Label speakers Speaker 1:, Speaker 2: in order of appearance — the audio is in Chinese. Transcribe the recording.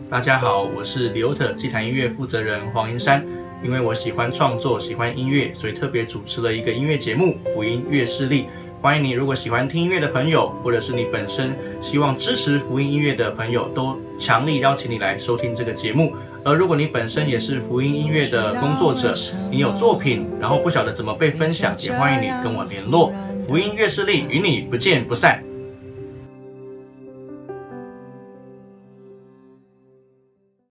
Speaker 1: 大家好，我是Liotta祭坛音乐负责人黄银山。因为我喜欢创作，喜欢音乐，所以特别主持了一个音乐节目《福音乐势力》。欢迎你，如果喜欢听音乐的朋友，或者是你本身希望支持福音音乐的朋友，都强力邀请你来收听这个节目。而如果你本身也是福音音乐的工作者，你有作品，然后不晓得怎么被分享，也欢迎你跟我联络。福音乐势力与你不见不散。